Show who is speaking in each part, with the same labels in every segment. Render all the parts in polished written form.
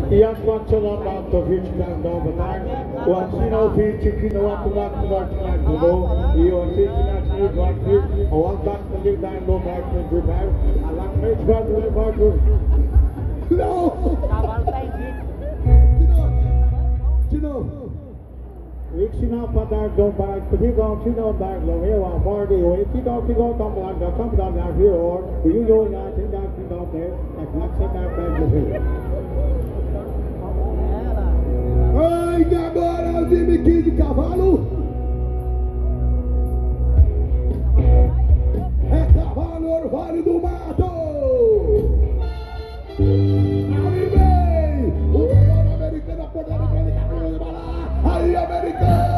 Speaker 1: Jak pan celebra to wiecznym dobrem, łacina opieki na łatulak na górą i oczyszczać głębi, a łatulak będzie dań do mężczyzn wybrał, a lak mężczyzn bardzo. No! Wiksina padar do bag, petigon tino bag, lo mewa party, o tigo tom bag, da tom da na hero, you na tinda tigo there, and not set that bag to him.
Speaker 2: Ai, agora o time aqui de cavalo. É cavalo orvalho do mato. Ali vem o melhor americano, a porta americana de bala. Aí, americano.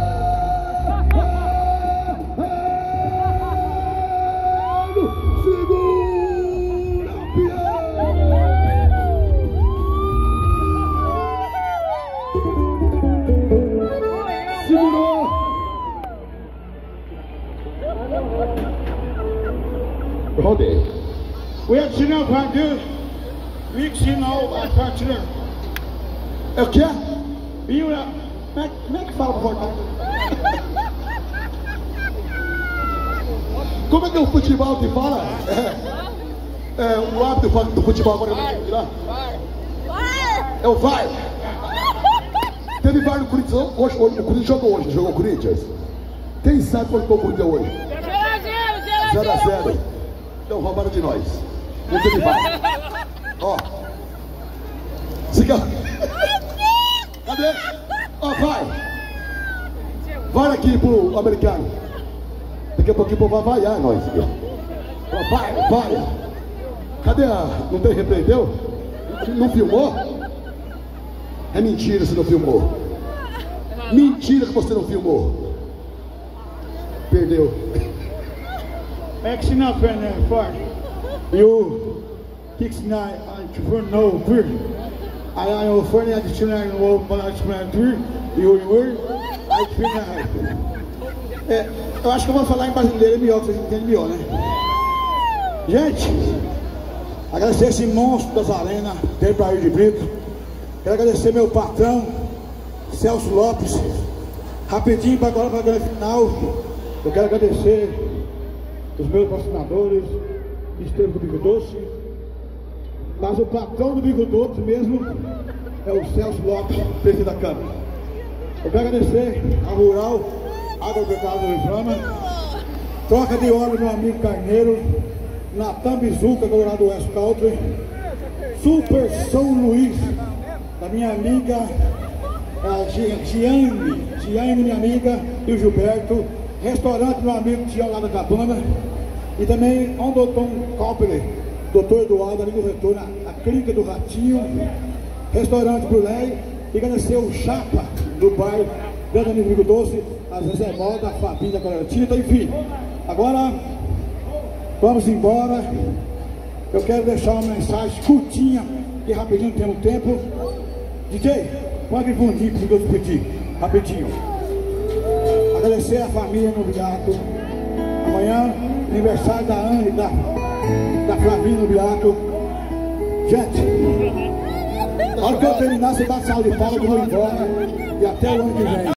Speaker 2: Segura o peão. Segurou! Rodeio.
Speaker 1: O Edson Vandir, Vixinal, a partida.
Speaker 2: É o quê?
Speaker 1: Como é que fala pra voltar?
Speaker 2: Como é que é o futebol que fala? O árbitro do futebol agora lá? É o VAR. Teve VAR no Corinthians hoje, o Corinthians jogou o Corinthians. Quem sabe quanto foi o Corinthians hoje? 0-0. Então roubaram de nós. Não teve VAR. Ó. Cadê? Ó, vai. Vai aqui pro americano. Daqui a pouquinho vai vaiar nós. Ó, vai. Cadê a... Não tem replay, deu? Não filmou? É mentira, você não filmou. Mentira que você não filmou. Perdeu.
Speaker 1: Maxina Fernandes, forte. You Kixna Entrepreneur Tour. I am for the additional management tour. You were eu acho que eu vou falar em brasileiro, é melhor, que vocês entendem melhor, né? Gente, agradecer esse monstro das arenas, Dei Bahia de Brito. Quero agradecer meu patrão, Celso Lopes. Rapidinho para agora, para a grande final. Eu quero agradecer os meus patrocinadores, Estevam do Bico Doce. Mas o patrão do Bico Doce mesmo é o Celso Lopes, presidente da Câmara. Eu quero agradecer a Rural, Água do Pecado do Iframa, troca de óleo meu amigo Carneiro, Natan Bizuca, Colorado West Country, Super São Luís, da minha amiga Giane, minha amiga, e o Gilberto, restaurante meu amigo Tião lá da Cabana, e também ao Dr. Copper, Dr. Eduardo, ali do retorno, a Clínica do Ratinho, restaurante Brulé, e agradecer o Chapa do bairro, grande amigo Bico Doce, a Zezé Moda, a Fabinha, a Coletinha, enfim. Agora, vamos embora. Eu quero deixar uma mensagem curtinha, que rapidinho temos tempo. DJ, pode fundir para os pedir, rapidinho. Agradecer a família no Biaco. Amanhã, aniversário da Anne, da Flavinha no Biaco. Gente, na hora que eu terminar, você bate salve de palma que eu vou embora. E até o ano que vem.